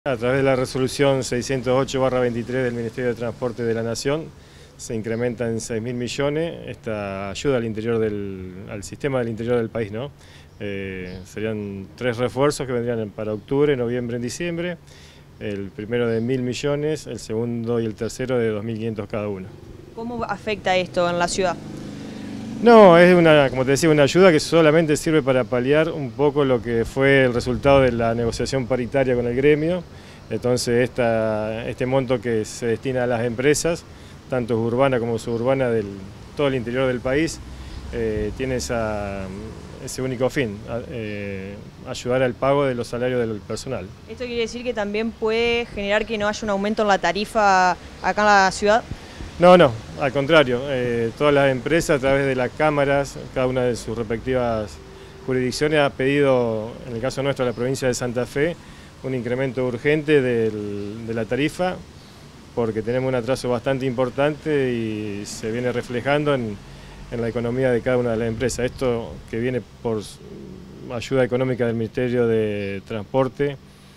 A través de la resolución 608/23 del Ministerio de Transporte de la Nación se incrementa en 6.000 millones esta ayuda al sistema del interior del país, ¿no? Serían 3 refuerzos que vendrían para octubre, noviembre y diciembre. El primero de 1.000 millones, el segundo y el tercero de 2.500 cada uno. ¿Cómo afecta esto en la ciudad? No, es como te decía, una ayuda que solamente sirve para paliar un poco lo que fue el resultado de la negociación paritaria con el gremio. Entonces este monto que se destina a las empresas, tanto urbana como suburbana de todo el interior del país, tiene ese único fin, ayudar al pago de los salarios del personal. ¿Esto quiere decir que también puede generar que no haya un aumento en la tarifa acá en la ciudad? No, al contrario, todas las empresas a través de las cámaras, cada una de sus respectivas jurisdicciones ha pedido, en el caso nuestro, la provincia de Santa Fe, un incremento urgente de la tarifa, porque tenemos un atraso bastante importante y se viene reflejando en la economía de cada una de las empresas. Esto que viene por ayuda económica del Ministerio de Transporte,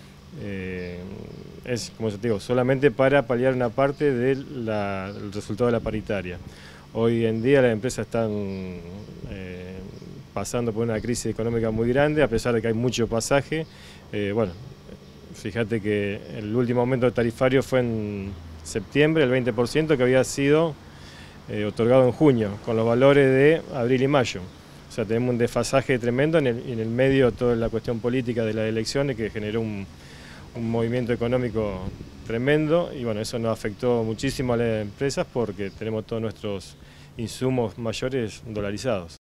es, como te digo, solamente para paliar una parte del resultado de la paritaria. Hoy en día las empresas están pasando por una crisis económica muy grande, a pesar de que hay mucho pasaje. Bueno, fíjate que el último aumento tarifario fue en septiembre, el 20%, que había sido otorgado en junio, con los valores de abril y mayo. O sea, tenemos un desfasaje tremendo en el medio de toda la cuestión política de las elecciones que generó un movimiento económico tremendo, y bueno, eso nos afectó muchísimo a las empresas porque tenemos todos nuestros insumos mayores dolarizados.